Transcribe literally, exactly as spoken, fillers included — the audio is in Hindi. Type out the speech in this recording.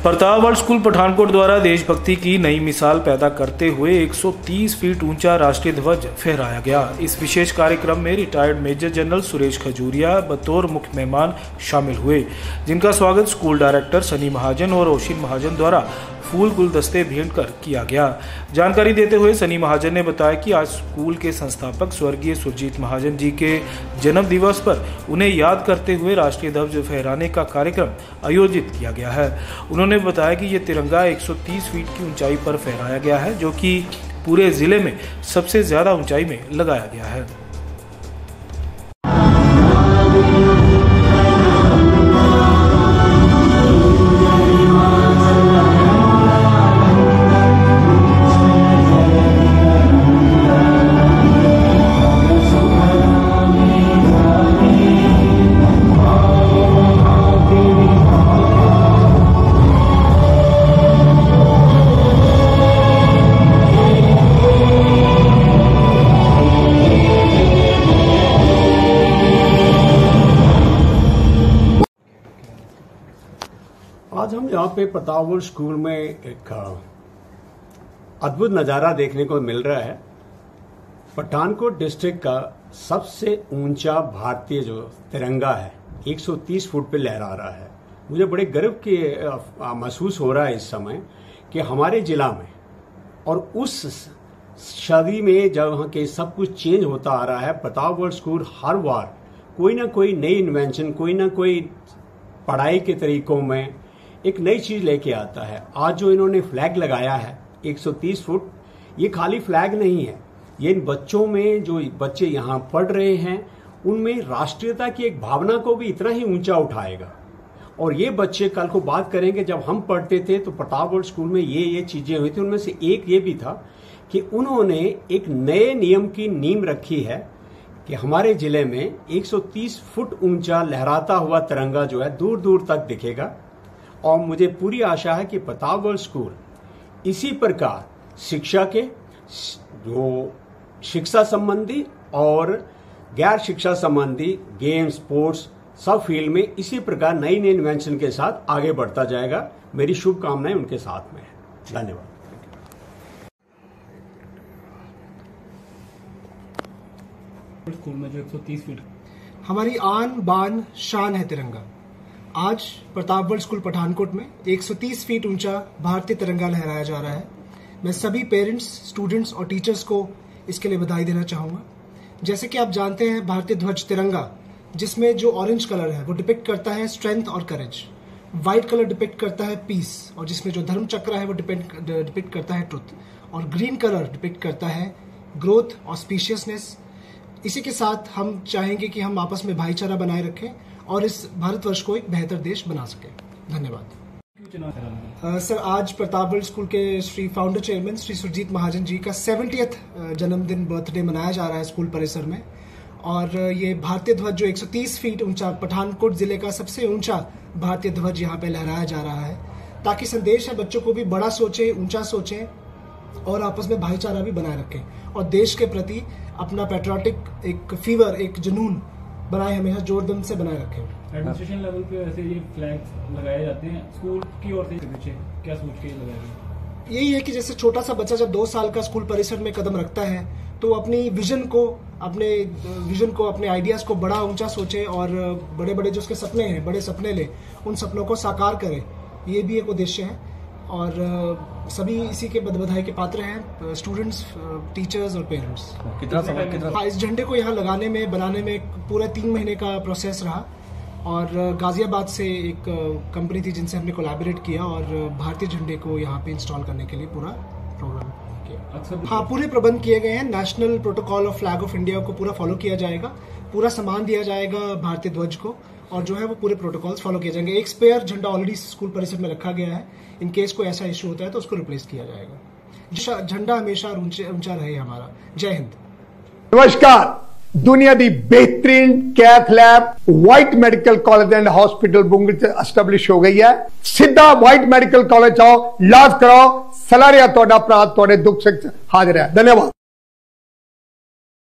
प्रतापगढ़ स्कूल पठानकोट द्वारा देशभक्ति की नई मिसाल पैदा करते हुए एक सौ तीस फीट ऊंचा राष्ट्रीय ध्वज फहराया गया। इस विशेष कार्यक्रम में retired major general Suresh Khajuria बतौर मुख्य मेहमान शामिल हुए, जिनका स्वागत स्कूल डायरेक्टर सनी महाजन और ओशिन महाजन द्वारा फूल गुलदस्ते भेंट कर किया गया। जानकारी देते हुए सनी महाजन ने बताया कि आज स्कूल के संस्थापक स्वर्गीय सुरजीत महाजन जी के जन्म दिवस पर उन्हें याद करते हुए राष्ट्रीय ध्वज फहराने का कार्यक्रम आयोजित किया गया है। उन्होंने बताया कि ये तिरंगा एक सौ तीस फीट की ऊंचाई पर फहराया गया है, जो कि पूरे जिले में सबसे ज्यादा ऊंचाई में लगाया गया है। आज हम यहाँ पे प्रतापगढ़ स्कूल में एक अद्भुत नज़ारा देखने को मिल रहा है। पठानकोट डिस्ट्रिक्ट का सबसे ऊंचा भारतीय जो तिरंगा है एक सौ तीस फुट पे लहरा रहा है। मुझे बड़े गर्व के महसूस हो रहा है इस समय कि हमारे जिला में और उस सदी में जब वहाँ के सब कुछ चेंज होता आ रहा है, प्रतापगढ़ स्कूल हर बार कोई ना कोई नई इन्वेंशन, कोई ना कोई पढ़ाई के तरीकों में एक नई चीज लेके आता है। आज जो इन्होंने फ्लैग लगाया है एक सौ तीस फुट, ये खाली फ्लैग नहीं है, ये इन बच्चों में, जो बच्चे यहाँ पढ़ रहे हैं, उनमें राष्ट्रीयता की एक भावना को भी इतना ही ऊंचा उठाएगा। और ये बच्चे कल को बात करेंगे, जब हम पढ़ते थे तो प्रतापगढ़ स्कूल में ये ये चीजें हुई थी। उनमें से एक ये भी था कि उन्होंने एक नए नियम की नींव रखी है कि हमारे जिले में एक सौ तीस फुट ऊंचा लहराता हुआ तिरंगा जो है दूर दूर तक दिखेगा। और मुझे पूरी आशा है कि प्रतापगढ़ स्कूल इसी प्रकार शिक्षा के जो शिक्षा संबंधी और गैर शिक्षा संबंधी गेम, स्पोर्ट्स, सब फील्ड में इसी प्रकार नई नई इन्वेंशन के साथ आगे बढ़ता जाएगा। मेरी शुभकामनाएं उनके साथ में है। धन्यवाद। स्कूल में जो एक सौ तीस फीट हमारी आन बान शान है तिरंगा। आज प्रतापगढ़ स्कूल पठानकोट में एक सौ तीस फीट ऊंचा भारतीय तिरंगा लहराया जा रहा है। मैं सभी पेरेंट्स, स्टूडेंट्स और टीचर्स को इसके लिए बधाई देना चाहूंगा। जैसे कि आप जानते हैं, भारतीय ध्वज तिरंगा, जिसमें जो ऑरेंज कलर है वो डिपिक्ट करता है स्ट्रेंथ और करेज, व्हाइट कलर डिपिक्ट करता है पीस, और जिसमें जो धर्म चक्र है वो डिपिक्ट करता है ट्रुथ, और ग्रीन कलर डिपिक्ट करता है ग्रोथ और स्पीशियसनेस। इसी के साथ हम चाहेंगे कि हम आपस में भाईचारा बनाए रखें और इस भारतवर्ष को एक बेहतर देश बना सके। धन्यवाद। सर, आज प्रतापगढ़ स्कूल के श्री फाउंडर चेयरमैन श्री सुरजीत महाजन जी का सेवेंटियथ जन्मदिन, बर्थडे मनाया जा रहा है स्कूल परिसर में। और ये भारतीय ध्वज जो एक सौ तीस फीट ऊंचा, पठानकोट जिले का सबसे ऊंचा भारतीय ध्वज यहाँ पे लहराया जा रहा है, ताकि संदेश है बच्चों को भी बड़ा सोचे, ऊंचा सोचे और आपस में भाईचारा भी बनाए रखें, और देश के प्रति अपना पैट्रियोटिक एक फीवर, एक जुनून बनाए, हमेशा जोरदम से बनाए रखें। एडमिनिस्ट्रेशन लेवल पे ऐसे ये फ्लैग लगाए जाते हैं, स्कूल की ओर से पीछे क्या सोच के लगाए गए? यही है कि जैसे छोटा सा बच्चा जब दो साल का स्कूल परिसर में कदम रखता है तो अपनी विजन को, अपने विजन को, अपने आइडियाज को बड़ा ऊंचा सोचे और बड़े बड़े जो उसके सपने हैं, बड़े सपने ले, उन सपनों को साकार करे। ये भी एक उद्देश्य है और सभी इसी के बधाई के पात्र हैं, स्टूडेंट्स, टीचर्स और पेरेंट्स। कितना समय कितना हाँ, इस झंडे को यहाँ लगाने में, बनाने में पूरा तीन महीने का प्रोसेस रहा, और गाजियाबाद से एक कंपनी थी जिनसे हमने कोलैबोरेट किया और भारतीय झंडे को यहाँ पे इंस्टॉल करने के लिए पूरा प्रोग्राम किया। हाँ, पूरे प्रबंध किए गए हैं। National protocol of flag of India को पूरा फॉलो किया जाएगा, पूरा सामान दिया जाएगा भारतीय ध्वज को, और जो है वो पूरे प्रोटोकॉल्स फॉलो किए जाएंगे। एक स्पेयर झंडा ऑलरेडी स्कूल परिसर में रखा गया है, इन केस कोई ऐसा इश्यू होता है तो उसको रिप्लेस किया जाएगा। झंडा हमेशा ऊंचा रहे हमारा। जय हिंद। नमस्कार। दुनिया दी बेहतरीन cath lab white medical college and hospital बुंगल से एस्टैब्लिश हो गई है। सीधा व्हाइट मेडिकल कॉलेज आओ, इलाज कराओ, सलारिया तोड़ा प्रात तोड़े दुख से हाजिर है। धन्यवाद।